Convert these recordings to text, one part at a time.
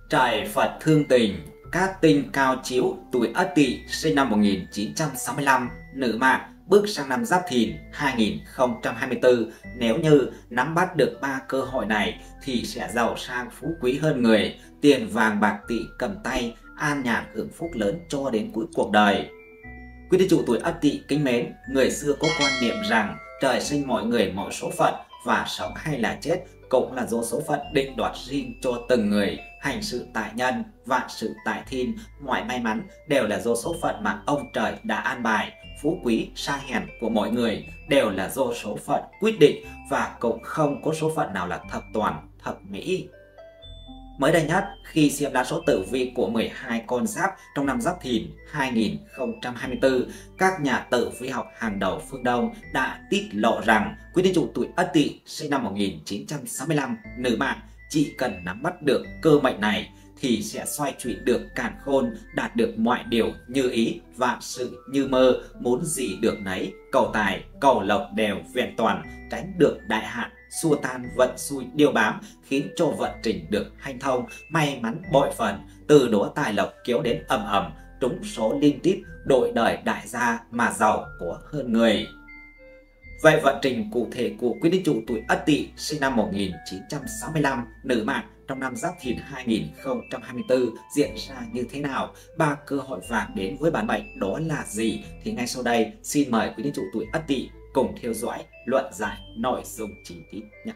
Trời Phật thương tình, cát tinh cao chiếu, tuổi Ất Tỵ, sinh năm 1965, nữ mạng, bước sang năm Giáp Thìn 2024. Nếu như nắm bắt được 3 cơ hội này thì sẽ giàu sang phú quý hơn người, tiền vàng bạc tỵ cầm tay, an nhàn hưởng phúc lớn cho đến cuối cuộc đời. Quý thí chủ tuổi Ất Tỵ kính mến, người xưa có quan niệm rằng trời sinh mọi người mọi số phận, và sống hay là chết cũng là do số phận định đoạt riêng cho từng người. Hành sự tại nhân, vạn sự tại thiên, mọi may mắn đều là do số phận mà ông trời đã an bài. Phú quý, sa hèn của mọi người đều là do số phận quyết định, và cũng không có số phận nào là thập toàn, thập mỹ. Mới đây nhất, khi xem lá số tử vi của 12 con giáp trong năm Giáp Thìn 2024, các nhà tử vi học hàng đầu phương Đông đã tiết lộ rằng quý thí chủ tuổi Ất Tỵ, sinh năm 1965, nữ mạng, chỉ cần nắm bắt được cơ mệnh này thì sẽ xoay chuyển được càn khôn, đạt được mọi điều như ý, vạn sự như mơ, muốn gì được nấy, cầu tài, cầu lộc đều vẹn toàn, tránh được đại hạn, xua tan vận xui điều bám, khiến cho vận trình được hanh thông, may mắn bội phần, từ đó tài lộc kéo đến ầm ầm, trúng số liên tiếp, đổi đời đại gia mà giàu có hơn người. Vậy vận trình cụ thể của quý thí chủ tuổi Ất Tỵ, sinh năm 1965, nữ mạng, trong năm Giáp Thìn 2024 diễn ra như thế nào? 3 cơ hội vàng đến với bản mệnh đó là gì? Thì ngay sau đây xin mời quý thí chủ tuổi Ất Tỵ cùng theo dõi luận giải nội dung chi tiết nhé.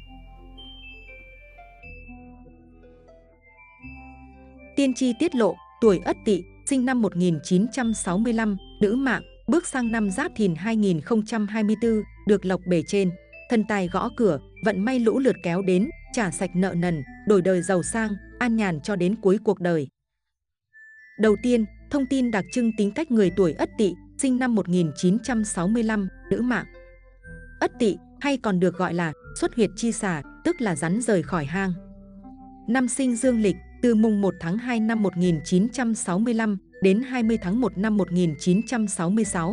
Tiên tri tiết lộ, tuổi Ất Tỵ, sinh năm 1965, nữ mạng, bước sang năm Giáp Thìn 2024, được lộc bề trên, thần tài gõ cửa, vận may lũ lượt kéo đến, trả sạch nợ nần, đổi đời giàu sang, an nhàn cho đến cuối cuộc đời. Đầu tiên, thông tin đặc trưng tính cách người tuổi Ất Tỵ, sinh năm 1965, nữ mạng. Ất Tỵ, hay còn được gọi là xuất huyệt chi xà, tức là rắn rời khỏi hang. Năm sinh dương lịch, từ mùng 1 tháng 2 năm 1965 đến 20 tháng 1 năm 1966.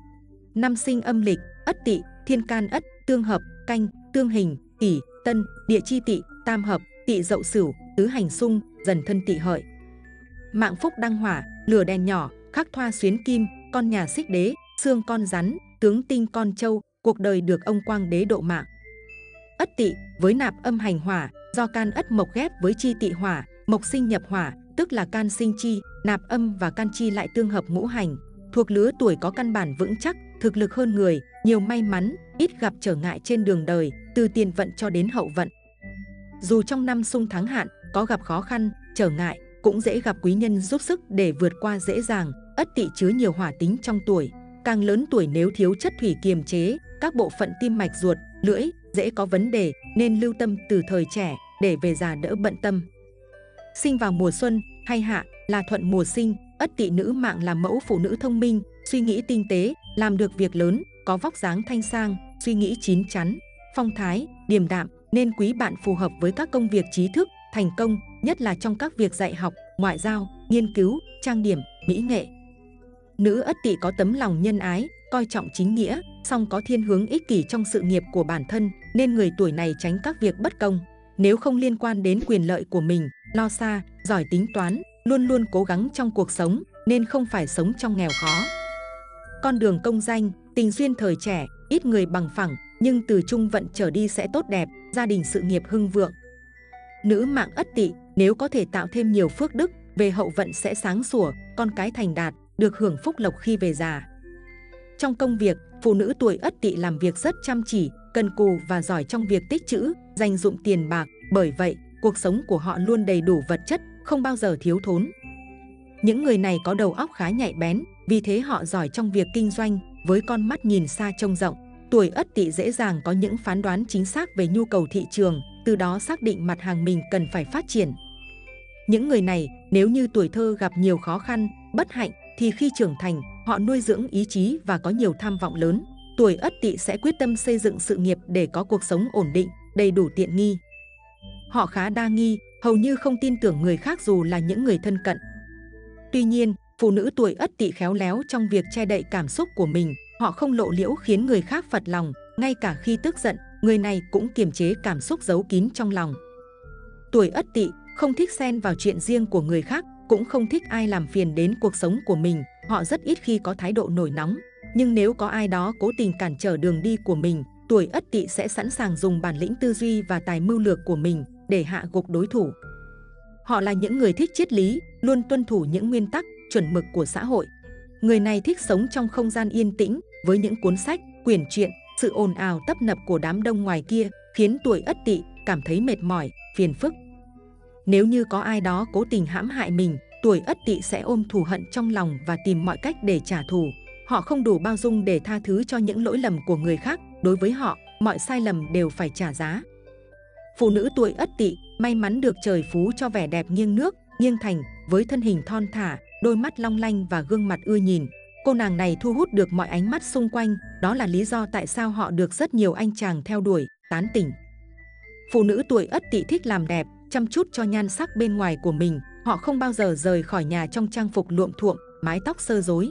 Năm sinh âm lịch, Ất Tỵ, thiên can Ất, tương hợp, canh, tương hình, Kỷ, Tân, địa chi Tỵ, tam hợp, Tỵ Dậu Sửu, tứ hành xung, dần thân Tỵ Hợi. Mạng phúc đăng hỏa, lửa đèn nhỏ, khắc thoa xuyến kim, con nhà xích đế, xương con rắn, tướng tinh con trâu, cuộc đời được ông quang đế độ mạng. Ất Tỵ với nạp âm hành hỏa, do can Ất mộc ghép với chi Tỵ hỏa, mộc sinh nhập hỏa, tức là can sinh chi, nạp âm và can chi lại tương hợp ngũ hành, thuộc lứa tuổi có căn bản vững chắc, thực lực hơn người, nhiều may mắn, ít gặp trở ngại trên đường đời, từ tiền vận cho đến hậu vận. Dù trong năm xung tháng hạn có gặp khó khăn, trở ngại, cũng dễ gặp quý nhân giúp sức để vượt qua dễ dàng. Ất Tỵ chứa nhiều hỏa tính trong tuổi, càng lớn tuổi nếu thiếu chất thủy kiềm chế, các bộ phận tim mạch ruột, lưỡi dễ có vấn đề, nên lưu tâm từ thời trẻ để về già đỡ bận tâm. Sinh vào mùa xuân hay hạ là thuận mùa sinh, Ất Tỵ nữ mạng là mẫu phụ nữ thông minh, suy nghĩ tinh tế, làm được việc lớn, có vóc dáng thanh sang, suy nghĩ chín chắn, phong thái, điềm đạm, nên quý bạn phù hợp với các công việc trí thức, thành công, nhất là trong các việc dạy học, ngoại giao, nghiên cứu, trang điểm, mỹ nghệ. Nữ Ất Tỵ có tấm lòng nhân ái, coi trọng chính nghĩa, song có thiên hướng ích kỷ trong sự nghiệp của bản thân, nên người tuổi này tránh các việc bất công. Nếu không liên quan đến quyền lợi của mình, lo xa, giỏi tính toán, luôn luôn cố gắng trong cuộc sống, nên không phải sống trong nghèo khó. Con đường công danh, tình duyên thời trẻ, ít người bằng phẳng, nhưng từ trung vận trở đi sẽ tốt đẹp, gia đình sự nghiệp hưng vượng. Nữ mạng Ất Tỵ nếu có thể tạo thêm nhiều phước đức, về hậu vận sẽ sáng sủa, con cái thành đạt, được hưởng phúc lộc khi về già. Trong công việc, phụ nữ tuổi Ất Tỵ làm việc rất chăm chỉ, cần cù và giỏi trong việc tích trữ, dành dụm tiền bạc, bởi vậy, cuộc sống của họ luôn đầy đủ vật chất, không bao giờ thiếu thốn. Những người này có đầu óc khá nhạy bén, vì thế họ giỏi trong việc kinh doanh, với con mắt nhìn xa trông rộng. Tuổi Ất Tỵ dễ dàng có những phán đoán chính xác về nhu cầu thị trường, từ đó xác định mặt hàng mình cần phải phát triển. Những người này, nếu như tuổi thơ gặp nhiều khó khăn, bất hạnh, thì khi trưởng thành, họ nuôi dưỡng ý chí và có nhiều tham vọng lớn. Tuổi Ất Tỵ sẽ quyết tâm xây dựng sự nghiệp để có cuộc sống ổn định, đầy đủ tiện nghi. Họ khá đa nghi, hầu như không tin tưởng người khác dù là những người thân cận. Tuy nhiên, phụ nữ tuổi Ất Tỵ khéo léo trong việc che đậy cảm xúc của mình, họ không lộ liễu khiến người khác phật lòng, ngay cả khi tức giận, người này cũng kiềm chế cảm xúc giấu kín trong lòng. Tuổi Ất Tỵ không thích xen vào chuyện riêng của người khác, cũng không thích ai làm phiền đến cuộc sống của mình. Họ rất ít khi có thái độ nổi nóng, nhưng nếu có ai đó cố tình cản trở đường đi của mình, tuổi Ất Tỵ sẽ sẵn sàng dùng bản lĩnh tư duy và tài mưu lược của mình để hạ gục đối thủ. Họ là những người thích triết lý, luôn tuân thủ những nguyên tắc, chuẩn mực của xã hội. Người này thích sống trong không gian yên tĩnh, với những cuốn sách, quyển truyện, sự ồn ào tấp nập của đám đông ngoài kia khiến tuổi Ất Tỵ cảm thấy mệt mỏi, phiền phức. Nếu như có ai đó cố tình hãm hại mình, tuổi Ất Tỵ sẽ ôm thù hận trong lòng và tìm mọi cách để trả thù. Họ không đủ bao dung để tha thứ cho những lỗi lầm của người khác. Đối với họ, mọi sai lầm đều phải trả giá. Phụ nữ tuổi Ất Tỵ may mắn được trời phú cho vẻ đẹp nghiêng nước, nghiêng thành, với thân hình thon thả, đôi mắt long lanh và gương mặt ưa nhìn. Cô nàng này thu hút được mọi ánh mắt xung quanh, đó là lý do tại sao họ được rất nhiều anh chàng theo đuổi, tán tỉnh. Phụ nữ tuổi Ất Tỵ thích làm đẹp, chăm chút cho nhan sắc bên ngoài của mình. Họ không bao giờ rời khỏi nhà trong trang phục luộm thuộm, mái tóc xơ rối.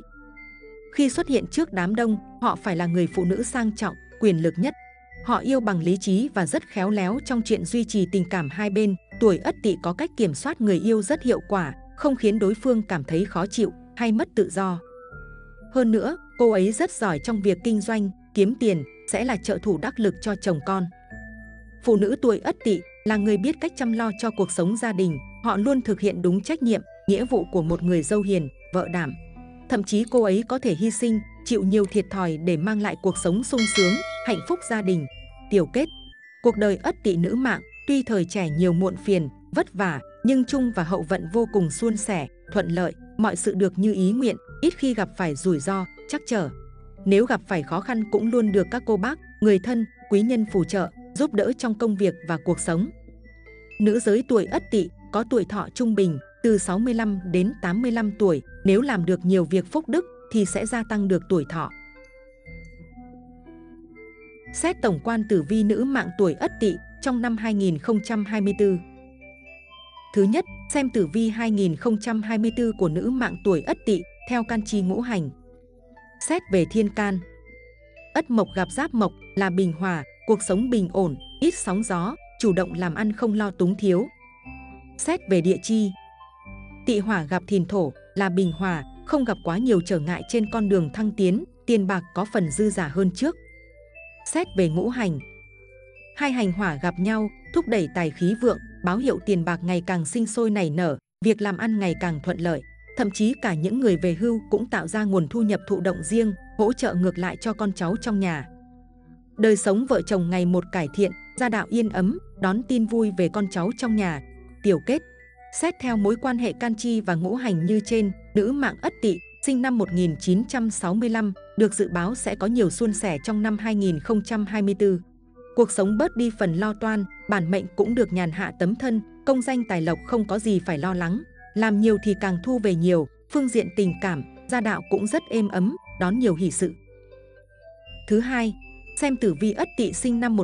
Khi xuất hiện trước đám đông, họ phải là người phụ nữ sang trọng, quyền lực nhất. Họ yêu bằng lý trí và rất khéo léo trong chuyện duy trì tình cảm hai bên. Tuổi Ất Tỵ có cách kiểm soát người yêu rất hiệu quả, không khiến đối phương cảm thấy khó chịu hay mất tự do. Hơn nữa, cô ấy rất giỏi trong việc kinh doanh, kiếm tiền, sẽ là trợ thủ đắc lực cho chồng con. Phụ nữ tuổi Ất Tỵ là người biết cách chăm lo cho cuộc sống gia đình. Họ luôn thực hiện đúng trách nhiệm, nghĩa vụ của một người dâu hiền, vợ đảm. Thậm chí cô ấy có thể hy sinh, chịu nhiều thiệt thòi để mang lại cuộc sống sung sướng, hạnh phúc gia đình. Tiểu kết, cuộc đời Ất Tỵ nữ mạng tuy thời trẻ nhiều muộn phiền, vất vả, nhưng trung và hậu vận vô cùng suôn sẻ, thuận lợi, mọi sự được như ý nguyện, ít khi gặp phải rủi ro, trắc trở. Nếu gặp phải khó khăn cũng luôn được các cô bác, người thân, quý nhân phù trợ, giúp đỡ trong công việc và cuộc sống. Nữ giới tuổi Ất Tỵ có tuổi thọ trung bình từ 65 đến 85 tuổi, nếu làm được nhiều việc phúc đức thì sẽ gia tăng được tuổi thọ. Xét tổng quan tử vi nữ mạng tuổi Ất Tỵ trong năm 2024. Thứ nhất, xem tử vi 2024 của nữ mạng tuổi Ất Tỵ theo can chi ngũ hành. Xét về thiên can, Ất Mộc gặp Giáp Mộc là bình hòa, cuộc sống bình ổn, ít sóng gió, chủ động làm ăn không lo túng thiếu. Xét về địa chi, Tỵ Hỏa gặp Thìn Thổ là bình hòa, không gặp quá nhiều trở ngại trên con đường thăng tiến, tiền bạc có phần dư giả hơn trước. Xét về ngũ hành, hai hành hỏa gặp nhau, thúc đẩy tài khí vượng, báo hiệu tiền bạc ngày càng sinh sôi nảy nở, việc làm ăn ngày càng thuận lợi. Thậm chí cả những người về hưu cũng tạo ra nguồn thu nhập thụ động riêng, hỗ trợ ngược lại cho con cháu trong nhà. Đời sống vợ chồng ngày một cải thiện, gia đạo yên ấm, đón tin vui về con cháu trong nhà. Tiểu kết, xét theo mối quan hệ can chi và ngũ hành như trên, nữ mạng Ất Tỵ sinh năm 1965 được dự báo sẽ có nhiều suôn sẻ trong năm 2024. Cuộc sống bớt đi phần lo toan, bản mệnh cũng được nhàn hạ tấm thân, công danh tài lộc không có gì phải lo lắng. Làm nhiều thì càng thu về nhiều, phương diện tình cảm, gia đạo cũng rất êm ấm, đón nhiều hỷ sự. Thứ hai, xem tử vi Ất Tỵ sinh năm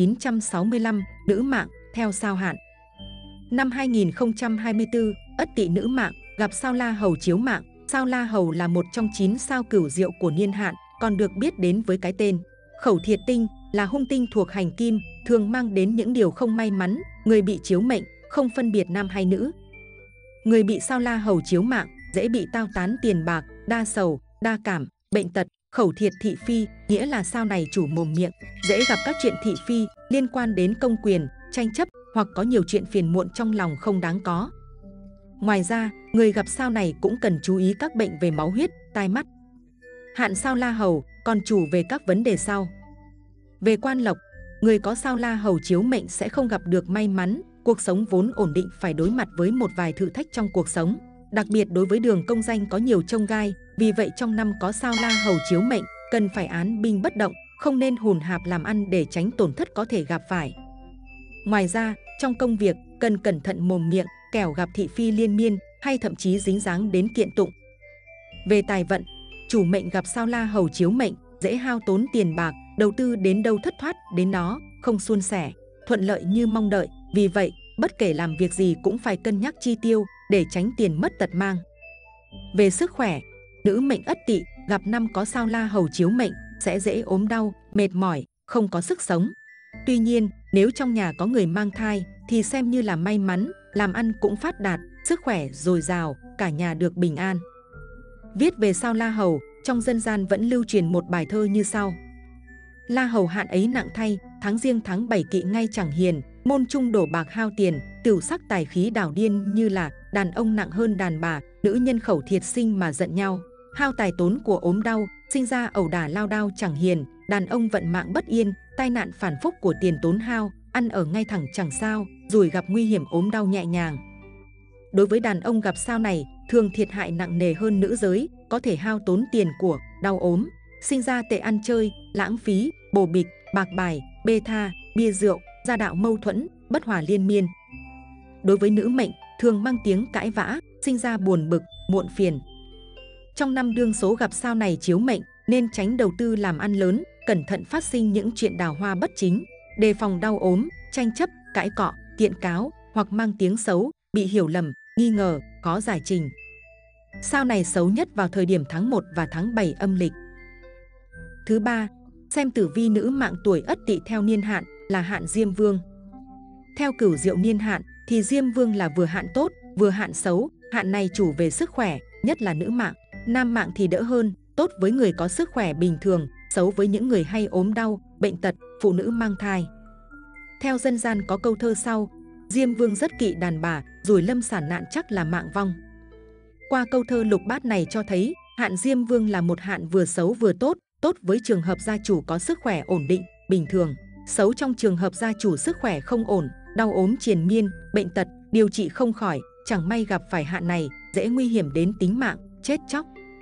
1965, nữ mạng, theo sao hạn. Năm 2024, Ất Tỵ nữ mạng gặp sao La Hầu chiếu mạng. Sao La Hầu là một trong 9 sao cửu diệu của niên hạn, còn được biết đến với cái tên Khẩu Thiệt Tinh, là hung tinh thuộc hành kim, thường mang đến những điều không may mắn. Người bị chiếu mệnh không phân biệt nam hay nữ. Người bị sao La Hầu chiếu mạng dễ bị tao tán tiền bạc, đa sầu, đa cảm, bệnh tật. Khẩu thiệt thị phi nghĩa là sao này chủ mồm miệng, dễ gặp các chuyện thị phi liên quan đến công quyền, tranh chấp hoặc có nhiều chuyện phiền muộn trong lòng không đáng có. Ngoài ra, người gặp sao này cũng cần chú ý các bệnh về máu huyết, tai mắt. Hạn sao La Hầu còn chủ về các vấn đề sau. Về quan lộc, người có sao La Hầu chiếu mệnh sẽ không gặp được may mắn, cuộc sống vốn ổn định phải đối mặt với một vài thử thách trong cuộc sống. Đặc biệt đối với đường công danh có nhiều chông gai, vì vậy trong năm có sao La Hầu chiếu mệnh, cần phải án binh bất động, không nên hùn hạp làm ăn để tránh tổn thất có thể gặp phải. Ngoài ra, trong công việc, cần cẩn thận mồm miệng, kẻo gặp thị phi liên miên hay thậm chí dính dáng đến kiện tụng. Về tài vận, chủ mệnh gặp sao La Hầu chiếu mệnh, dễ hao tốn tiền bạc, đầu tư đến đâu thất thoát đến đó, không suôn sẻ, thuận lợi như mong đợi. Vì vậy, bất kể làm việc gì cũng phải cân nhắc chi tiêu để tránh tiền mất tật mang. Về sức khỏe, nữ mệnh Ất Tỵ gặp năm có sao La Hầu chiếu mệnh sẽ dễ ốm đau, mệt mỏi, không có sức sống. Tuy nhiên, nếu trong nhà có người mang thai thì xem như là may mắn, làm ăn cũng phát đạt, sức khỏe dồi dào, cả nhà được bình an. Viết về sao La Hầu, trong dân gian vẫn lưu truyền một bài thơ như sau. La Hầu hạn ấy nặng thay, tháng Giêng tháng 7 kỵ ngay chẳng hiền, môn trung đổ bạc hao tiền, tửu sắc tài khí đảo điên, như là đàn ông nặng hơn đàn bà, nữ nhân khẩu thiệt sinh mà giận nhau, hao tài tốn của ốm đau, sinh ra ẩu đả lao đao chẳng hiền, đàn ông vận mạng bất yên, tai nạn phản phúc của tiền tốn hao, ăn ở ngay thẳng chẳng sao, rồi gặp nguy hiểm ốm đau nhẹ nhàng. Đối với đàn ông gặp sao này, thường thiệt hại nặng nề hơn nữ giới, có thể hao tốn tiền của, đau ốm, sinh ra tệ ăn chơi, lãng phí, bồ bịch, bạc bài, bê tha, bia rượu, gia đạo mâu thuẫn, bất hòa liên miên. Đối với nữ mệnh, thường mang tiếng cãi vã, sinh ra buồn bực, muộn phiền. Trong năm đương số gặp sao này chiếu mệnh, nên tránh đầu tư làm ăn lớn, cẩn thận phát sinh những chuyện đào hoa bất chính, đề phòng đau ốm, tranh chấp, cãi cọ, kiện cáo hoặc mang tiếng xấu, bị hiểu lầm, nghi ngờ, có giải trình. Sao này xấu nhất vào thời điểm tháng 1 và tháng 7 âm lịch. Thứ ba, xem tử vi nữ mạng tuổi Ất Tỵ theo niên hạn là hạn Diêm Vương. Theo cửu diệu niên hạn thì Diêm Vương là vừa hạn tốt, vừa hạn xấu, hạn này chủ về sức khỏe, nhất là nữ mạng. Nam mạng thì đỡ hơn, tốt với người có sức khỏe bình thường, xấu với những người hay ốm đau, bệnh tật, phụ nữ mang thai. Theo dân gian có câu thơ sau, Diêm Vương rất kỵ đàn bà, rồi lâm sản nạn chắc là mạng vong. Qua câu thơ lục bát này cho thấy, hạn Diêm Vương là một hạn vừa xấu vừa tốt, tốt với trường hợp gia chủ có sức khỏe ổn định, bình thường, xấu trong trường hợp gia chủ sức khỏe không ổn, đau ốm triền miên, bệnh tật, điều trị không khỏi, chẳng may gặp phải hạn này, dễ nguy hiểm đến tính mạng, chết chóc.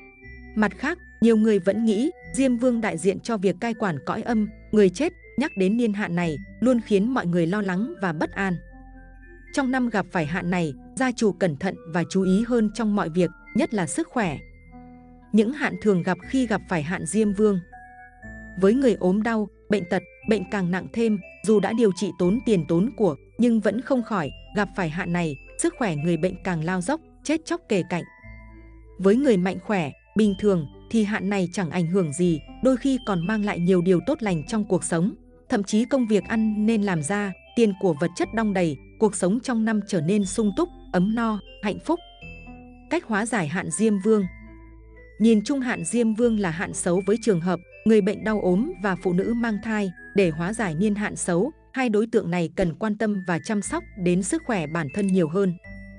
Mặt khác, nhiều người vẫn nghĩ Diêm Vương đại diện cho việc cai quản cõi âm, người chết, nhắc đến niên hạn này luôn khiến mọi người lo lắng và bất an. Trong năm gặp phải hạn này, gia chủ cẩn thận và chú ý hơn trong mọi việc, nhất là sức khỏe. Những hạn thường gặp khi gặp phải hạn Diêm Vương. Với người ốm đau, bệnh tật, bệnh càng nặng thêm, dù đã điều trị tốn tiền tốn của, nhưng vẫn không khỏi, gặp phải hạn này, sức khỏe người bệnh càng lao dốc, chết chóc kề cạnh. Với người mạnh khỏe, bình thường, thì hạn này chẳng ảnh hưởng gì, đôi khi còn mang lại nhiều điều tốt lành trong cuộc sống. Thậm chí công việc ăn nên làm ra, tiền của vật chất đong đầy, cuộc sống trong năm trở nên sung túc, ấm no, hạnh phúc. Cách hóa giải hạn Diêm Vương. Nhìn chung hạn Diêm Vương là hạn xấu với trường hợp người bệnh đau ốm và phụ nữ mang thai. Để hóa giải niên hạn xấu, hai đối tượng này cần quan tâm và chăm sóc đến sức khỏe bản thân nhiều hơn.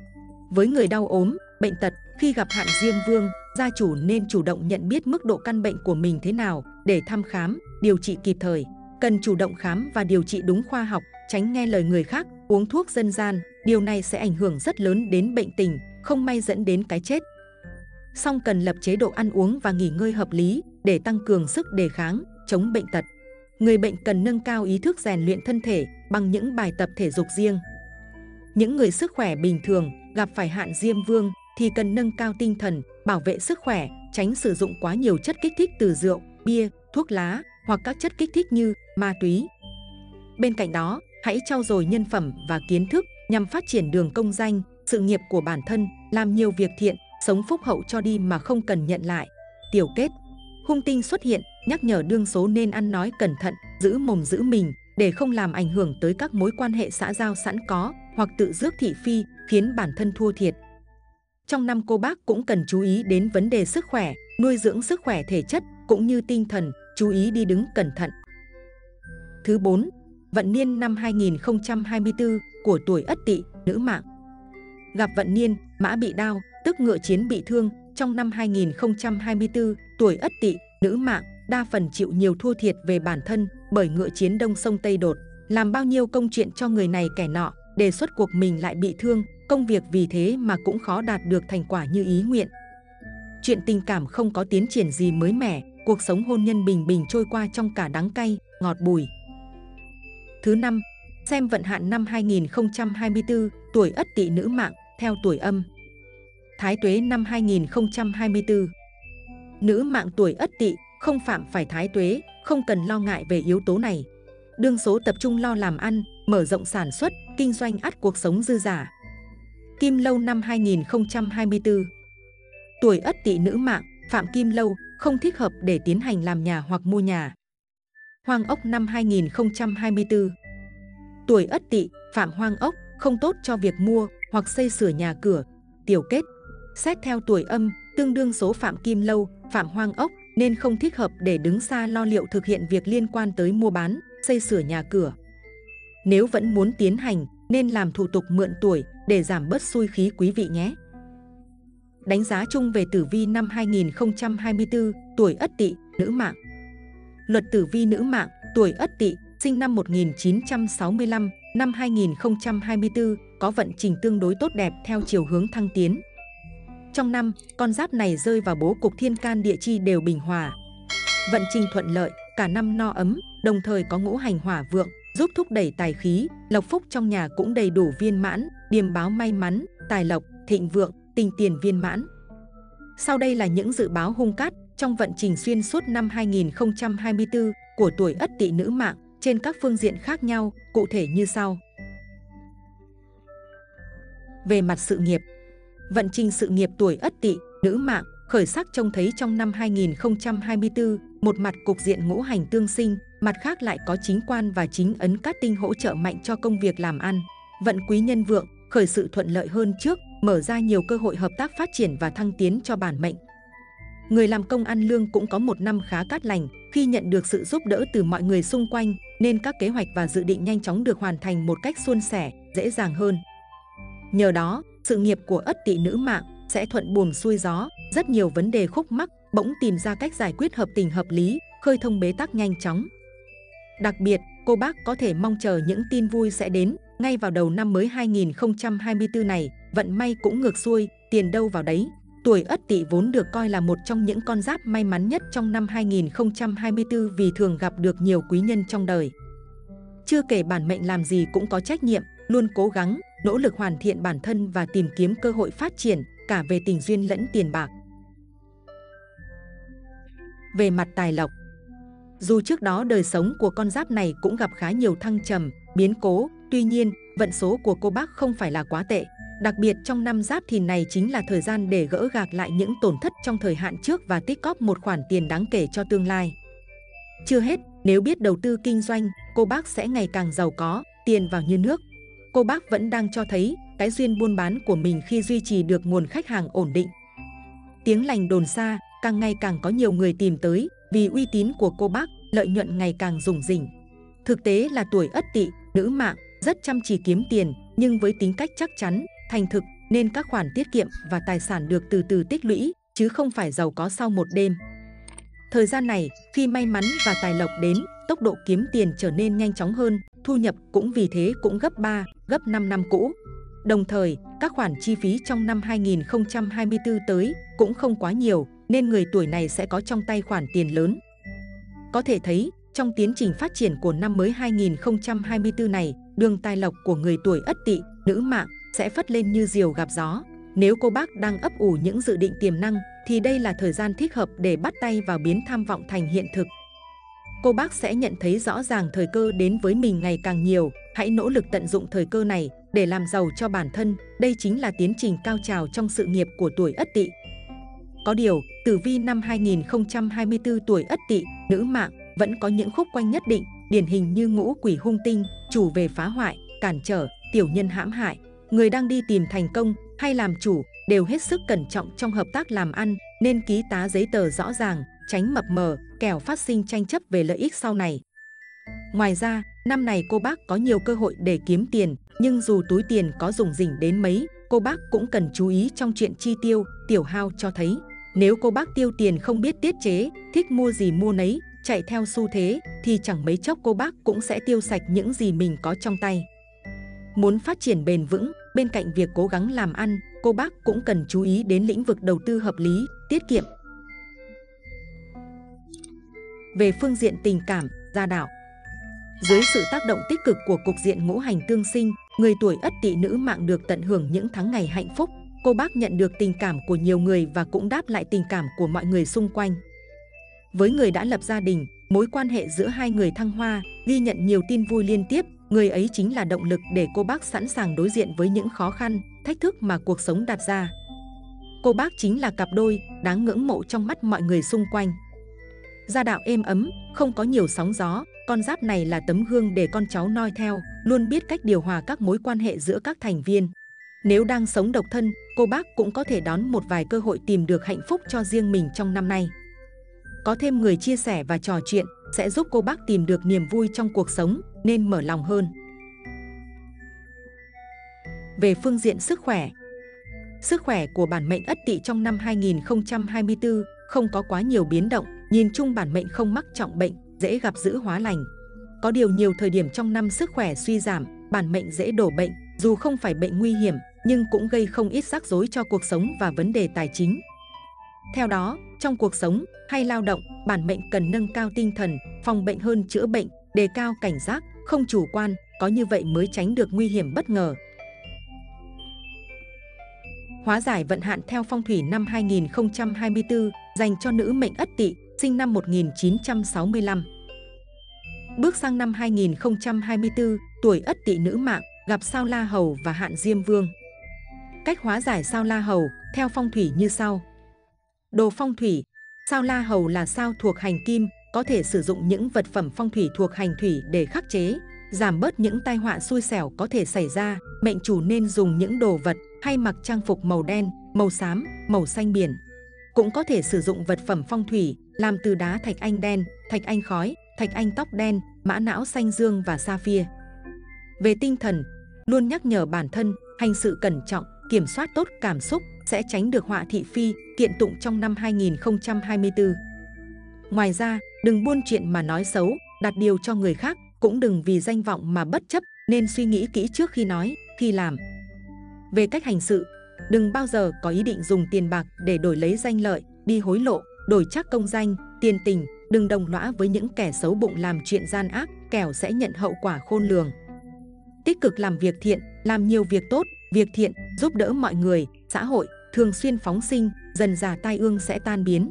Với người đau ốm, bệnh tật, khi gặp hạn Diêm Vương, gia chủ nên chủ động nhận biết mức độ căn bệnh của mình thế nào để thăm khám, điều trị kịp thời. Cần chủ động khám và điều trị đúng khoa học, tránh nghe lời người khác, uống thuốc dân gian. Điều này sẽ ảnh hưởng rất lớn đến bệnh tình, không may dẫn đến cái chết. Song cần lập chế độ ăn uống và nghỉ ngơi hợp lý để tăng cường sức đề kháng, chống bệnh tật. Người bệnh cần nâng cao ý thức rèn luyện thân thể bằng những bài tập thể dục riêng. Những người sức khỏe bình thường gặp phải hạn Diêm Vương thì cần nâng cao tinh thần, bảo vệ sức khỏe, tránh sử dụng quá nhiều chất kích thích từ rượu, bia, thuốc lá hoặc các chất kích thích như ma túy. Bên cạnh đó, hãy trau dồi nhân phẩm và kiến thức nhằm phát triển đường công danh, sự nghiệp của bản thân, làm nhiều việc thiện, sống phúc hậu cho đi mà không cần nhận lại. Tiểu kết, hung tinh xuất hiện, nhắc nhở đương số nên ăn nói cẩn thận, giữ mồm giữ mình để không làm ảnh hưởng tới các mối quan hệ xã giao sẵn có hoặc tự rước thị phi, khiến bản thân thua thiệt. Trong năm cô bác cũng cần chú ý đến vấn đề sức khỏe, nuôi dưỡng sức khỏe thể chất cũng như tinh thần, chú ý đi đứng cẩn thận. Thứ 4. Vận niên năm 2024 của tuổi Ất Tỵ, nữ mạng. Gặp vận niên, mã bị đao, tức ngựa chiến bị thương. Trong năm 2024, tuổi Ất Tỵ, nữ mạng, đa phần chịu nhiều thua thiệt về bản thân bởi ngựa chiến đông sông Tây đột, làm bao nhiêu công chuyện cho người này kẻ nọ, đề xuất cuộc mình lại bị thương, công việc vì thế mà cũng khó đạt được thành quả như ý nguyện. Chuyện tình cảm không có tiến triển gì mới mẻ, cuộc sống hôn nhân bình bình trôi qua trong cả đắng cay, ngọt bùi. Thứ 5. Xem vận hạn năm 2024, tuổi Ất Tỵ nữ mạng, theo tuổi âm. Thái tuế năm 2024. Nữ mạng tuổi Ất Tỵ không phạm phải thái tuế, không cần lo ngại về yếu tố này. Đương số tập trung lo làm ăn, mở rộng sản xuất, kinh doanh ắt cuộc sống dư dả. Kim Lâu năm 2024. Tuổi Ất Tỵ nữ mạng, phạm Kim Lâu, không thích hợp để tiến hành làm nhà hoặc mua nhà. Hoang Ốc năm 2024. Tuổi Ất Tỵ, phạm Hoang Ốc, không tốt cho việc mua, hoặc xây sửa nhà cửa. Tiểu kết, xét theo tuổi âm, tương đương số Phạm Kim Lâu, Phạm Hoang Ốc, nên không thích hợp để đứng xa lo liệu thực hiện việc liên quan tới mua bán, xây sửa nhà cửa. Nếu vẫn muốn tiến hành, nên làm thủ tục mượn tuổi để giảm bớt xui khí quý vị nhé. Đánh giá chung về tử vi năm 2024, tuổi Ất Tỵ, nữ mạng. Luật tử vi nữ mạng, tuổi Ất Tỵ, sinh năm 1965, năm 2024, có vận trình tương đối tốt đẹp theo chiều hướng thăng tiến. Trong năm, con giáp này rơi vào bố cục thiên can địa chi đều bình hòa. Vận trình thuận lợi, cả năm no ấm, đồng thời có ngũ hành hỏa vượng, giúp thúc đẩy tài khí, lộc phúc trong nhà cũng đầy đủ viên mãn, điềm báo may mắn, tài lộc, thịnh vượng, tình tiền viên mãn. Sau đây là những dự báo hung cát trong vận trình xuyên suốt năm 2024 của tuổi Ất Tỵ nữ mạng trên các phương diện khác nhau, cụ thể như sau. Về mặt sự nghiệp, vận trình sự nghiệp tuổi Ất Tỵ, nữ mạng khởi sắc trông thấy trong năm 2024, một mặt cục diện ngũ hành tương sinh, mặt khác lại có chính quan và chính ấn cát tinh hỗ trợ mạnh cho công việc làm ăn. Vận quý nhân vượng, khởi sự thuận lợi hơn trước, mở ra nhiều cơ hội hợp tác phát triển và thăng tiến cho bản mệnh. Người làm công ăn lương cũng có một năm khá cát lành, khi nhận được sự giúp đỡ từ mọi người xung quanh, nên các kế hoạch và dự định nhanh chóng được hoàn thành một cách suôn sẻ, dễ dàng hơn. Nhờ đó, sự nghiệp của Ất Tỵ nữ mạng sẽ thuận buồm xuôi gió, rất nhiều vấn đề khúc mắc bỗng tìm ra cách giải quyết hợp tình hợp lý, khơi thông bế tắc nhanh chóng. Đặc biệt, cô bác có thể mong chờ những tin vui sẽ đến ngay vào đầu năm mới 2024 này. Vận may cũng ngược xuôi, tiền đâu vào đấy. Tuổi Ất Tỵ vốn được coi là một trong những con giáp may mắn nhất trong năm 2024 vì thường gặp được nhiều quý nhân trong đời. Chưa kể bản mệnh làm gì cũng có trách nhiệm, luôn cố gắng, nỗ lực hoàn thiện bản thân và tìm kiếm cơ hội phát triển, cả về tình duyên lẫn tiền bạc. Về mặt tài lộc, dù trước đó đời sống của con giáp này cũng gặp khá nhiều thăng trầm, biến cố, tuy nhiên, vận số của cô bác không phải là quá tệ. Đặc biệt trong năm Giáp Thìn này chính là thời gian để gỡ gạc lại những tổn thất trong thời hạn trước và tích góp một khoản tiền đáng kể cho tương lai. Chưa hết, nếu biết đầu tư kinh doanh, cô bác sẽ ngày càng giàu có, tiền vào như nước. Cô bác vẫn đang cho thấy cái duyên buôn bán của mình khi duy trì được nguồn khách hàng ổn định. Tiếng lành đồn xa, càng ngày càng có nhiều người tìm tới, vì uy tín của cô bác, lợi nhuận ngày càng rủng rỉnh. Thực tế là tuổi Ất Tỵ, nữ mạng, rất chăm chỉ kiếm tiền, nhưng với tính cách chắc chắn, thành thực, nên các khoản tiết kiệm và tài sản được từ từ tích lũy, chứ không phải giàu có sau một đêm. Thời gian này, khi may mắn và tài lộc đến, tốc độ kiếm tiền trở nên nhanh chóng hơn, thu nhập cũng vì thế cũng gấp 3, gấp 5 năm cũ. Đồng thời, các khoản chi phí trong năm 2024 tới cũng không quá nhiều, nên người tuổi này sẽ có trong tay khoản tiền lớn. Có thể thấy, trong tiến trình phát triển của năm mới 2024 này, đường tài lộc của người tuổi Ất Tỵ, nữ mạng sẽ phất lên như diều gặp gió. Nếu cô bác đang ấp ủ những dự định tiềm năng, thì đây là thời gian thích hợp để bắt tay vào biến tham vọng thành hiện thực. Cô bác sẽ nhận thấy rõ ràng thời cơ đến với mình ngày càng nhiều. Hãy nỗ lực tận dụng thời cơ này để làm giàu cho bản thân. Đây chính là tiến trình cao trào trong sự nghiệp của tuổi Ất Tỵ. Có điều, tử vi năm 2024 tuổi Ất Tỵ, nữ mạng vẫn có những khúc quanh nhất định, điển hình như ngũ quỷ hung tinh, chủ về phá hoại, cản trở, tiểu nhân hãm hại. Người đang đi tìm thành công hay làm chủ đều hết sức cẩn trọng trong hợp tác làm ăn, nên ký tá giấy tờ rõ ràng, tránh mập mờ, kẻo phát sinh tranh chấp về lợi ích sau này. Ngoài ra, năm này cô bác có nhiều cơ hội để kiếm tiền, nhưng dù túi tiền có rủng rỉnh đến mấy, cô bác cũng cần chú ý trong chuyện chi tiêu, tiểu hao cho thấy. Nếu cô bác tiêu tiền không biết tiết chế, thích mua gì mua nấy, chạy theo xu thế, thì chẳng mấy chốc cô bác cũng sẽ tiêu sạch những gì mình có trong tay. Muốn phát triển bền vững, bên cạnh việc cố gắng làm ăn, cô bác cũng cần chú ý đến lĩnh vực đầu tư hợp lý, tiết kiệm. Về phương diện tình cảm, gia đạo, dưới sự tác động tích cực của cục diện ngũ hành tương sinh, người tuổi Ất Tỵ nữ mạng được tận hưởng những tháng ngày hạnh phúc. Cô bác nhận được tình cảm của nhiều người và cũng đáp lại tình cảm của mọi người xung quanh. Với người đã lập gia đình, mối quan hệ giữa hai người thăng hoa, ghi nhận nhiều tin vui liên tiếp. Người ấy chính là động lực để cô bác sẵn sàng đối diện với những khó khăn, thách thức mà cuộc sống đặt ra. Cô bác chính là cặp đôi đáng ngưỡng mộ trong mắt mọi người xung quanh. Gia đạo êm ấm, không có nhiều sóng gió, con giáp này là tấm gương để con cháu noi theo, luôn biết cách điều hòa các mối quan hệ giữa các thành viên. Nếu đang sống độc thân, cô bác cũng có thể đón một vài cơ hội tìm được hạnh phúc cho riêng mình trong năm nay. Có thêm người chia sẻ và trò chuyện sẽ giúp cô bác tìm được niềm vui trong cuộc sống, nên mở lòng hơn. Về phương diện sức khỏe của bản mệnh Ất Tỵ trong năm 2024 không có quá nhiều biến động, nhìn chung bản mệnh không mắc trọng bệnh, dễ gặp dữ hóa lành. Có điều nhiều thời điểm trong năm sức khỏe suy giảm, bản mệnh dễ đổ bệnh, dù không phải bệnh nguy hiểm nhưng cũng gây không ít rắc rối cho cuộc sống và vấn đề tài chính. Theo đó, trong cuộc sống hay lao động, bản mệnh cần nâng cao tinh thần, phòng bệnh hơn chữa bệnh, đề cao cảnh giác, không chủ quan, có như vậy mới tránh được nguy hiểm bất ngờ. Hóa giải vận hạn theo phong thủy năm 2024 dành cho nữ mệnh Ất Tỵ, sinh năm 1965. Bước sang năm 2024, tuổi Ất Tỵ nữ mạng gặp sao La Hầu và hạn Diêm Vương. Cách hóa giải sao La Hầu theo phong thủy như sau. Đồ phong thủy, sao La Hầu là sao thuộc hành kim, có thể sử dụng những vật phẩm phong thủy thuộc hành thủy để khắc chế, giảm bớt những tai họa xui xẻo có thể xảy ra. Mệnh chủ nên dùng những đồ vật hay mặc trang phục màu đen, màu xám, màu xanh biển. Cũng có thể sử dụng vật phẩm phong thủy làm từ đá thạch anh đen, thạch anh khói, thạch anh tóc đen, mã não xanh dương và sapphire. Về tinh thần, luôn nhắc nhở bản thân hành sự cẩn trọng, kiểm soát tốt cảm xúc sẽ tránh được họa thị phi, kiện tụng trong năm 2024. Ngoài ra, đừng buôn chuyện mà nói xấu, đặt điều cho người khác, cũng đừng vì danh vọng mà bất chấp, nên suy nghĩ kỹ trước khi nói, khi làm. Về cách hành sự, đừng bao giờ có ý định dùng tiền bạc để đổi lấy danh lợi, đi hối lộ, đổi trác công danh, tiền tình, đừng đồng lõa với những kẻ xấu bụng làm chuyện gian ác, kẻo sẽ nhận hậu quả khôn lường. Tích cực làm việc thiện, làm nhiều việc tốt, việc thiện, giúp đỡ mọi người, xã hội, thường xuyên phóng sinh, dần dà tai ương sẽ tan biến.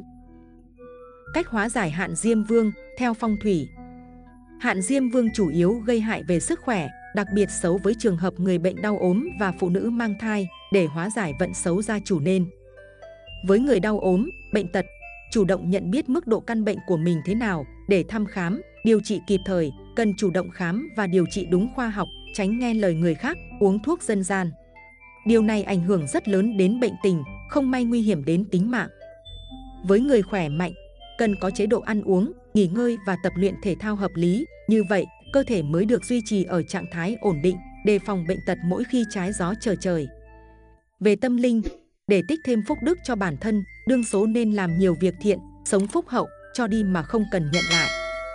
Cách hóa giải hạn Diêm Vương theo phong thủy. Hạn Diêm Vương chủ yếu gây hại về sức khỏe, đặc biệt xấu với trường hợp người bệnh đau ốm và phụ nữ mang thai. Để hóa giải vận xấu gia chủ nên: với người đau ốm, bệnh tật, chủ động nhận biết mức độ căn bệnh của mình thế nào để thăm khám, điều trị kịp thời, cần chủ động khám và điều trị đúng khoa học, tránh nghe lời người khác, uống thuốc dân gian. Điều này ảnh hưởng rất lớn đến bệnh tình, không may nguy hiểm đến tính mạng. Với người khỏe mạnh, cần có chế độ ăn uống, nghỉ ngơi và tập luyện thể thao hợp lý, như vậy cơ thể mới được duy trì ở trạng thái ổn định, đề phòng bệnh tật mỗi khi trái gió trở trời. Về tâm linh, để tích thêm phúc đức cho bản thân, đương số nên làm nhiều việc thiện, sống phúc hậu, cho đi mà không cần nhận lại.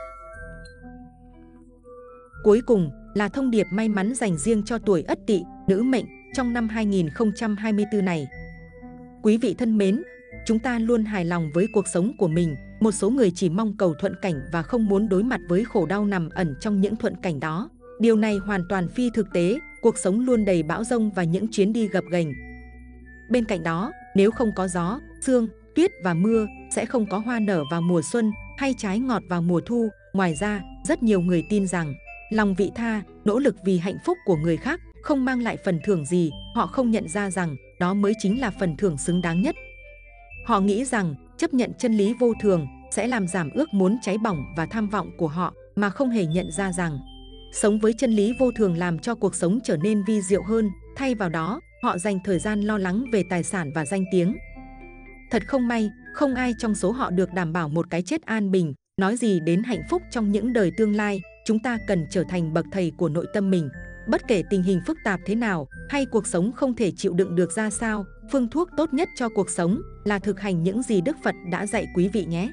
Cuối cùng là thông điệp may mắn dành riêng cho tuổi Ất Tỵ, nữ mệnh trong năm 2024 này. Quý vị thân mến, chúng ta luôn hài lòng với cuộc sống của mình. Một số người chỉ mong cầu thuận cảnh và không muốn đối mặt với khổ đau nằm ẩn trong những thuận cảnh đó. Điều này hoàn toàn phi thực tế, cuộc sống luôn đầy bão giông và những chuyến đi gập ghềnh. Bên cạnh đó, nếu không có gió, sương, tuyết và mưa, sẽ không có hoa nở vào mùa xuân hay trái ngọt vào mùa thu. Ngoài ra, rất nhiều người tin rằng lòng vị tha, nỗ lực vì hạnh phúc của người khác không mang lại phần thưởng gì. Họ không nhận ra rằng đó mới chính là phần thưởng xứng đáng nhất. Họ nghĩ rằng chấp nhận chân lý vô thường sẽ làm giảm ước muốn cháy bỏng và tham vọng của họ, mà không hề nhận ra rằng sống với chân lý vô thường làm cho cuộc sống trở nên vi diệu hơn. Thay vào đó, họ dành thời gian lo lắng về tài sản và danh tiếng. Thật không may, không ai trong số họ được đảm bảo một cái chết an bình. Nói gì đến hạnh phúc trong những đời tương lai, chúng ta cần trở thành bậc thầy của nội tâm mình. Bất kể tình hình phức tạp thế nào hay cuộc sống không thể chịu đựng được ra sao, phương thuốc tốt nhất cho cuộc sống là thực hành những gì Đức Phật đã dạy quý vị nhé.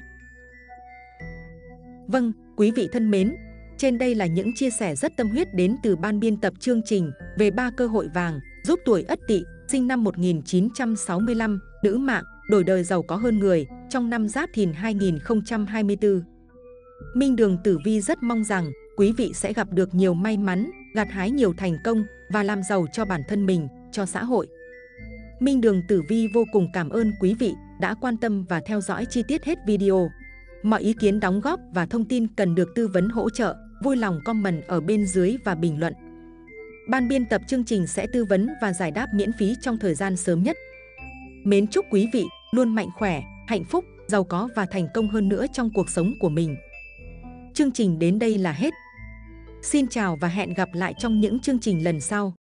Vâng, quý vị thân mến, trên đây là những chia sẻ rất tâm huyết đến từ ban biên tập chương trình về 3 cơ hội vàng giúp tuổi Ất Tỵ, sinh năm 1965, nữ mạng, đổi đời giàu có hơn người trong năm Giáp Thìn 2024. Minh Đường Tử Vi rất mong rằng quý vị sẽ gặp được nhiều may mắn, gặt hái nhiều thành công và làm giàu cho bản thân mình, cho xã hội. Minh Đường Tử Vi vô cùng cảm ơn quý vị đã quan tâm và theo dõi chi tiết hết video. Mọi ý kiến đóng góp và thông tin cần được tư vấn hỗ trợ, vui lòng comment ở bên dưới và bình luận. Ban biên tập chương trình sẽ tư vấn và giải đáp miễn phí trong thời gian sớm nhất. Mến chúc quý vị luôn mạnh khỏe, hạnh phúc, giàu có và thành công hơn nữa trong cuộc sống của mình. Chương trình đến đây là hết. Xin chào và hẹn gặp lại trong những chương trình lần sau.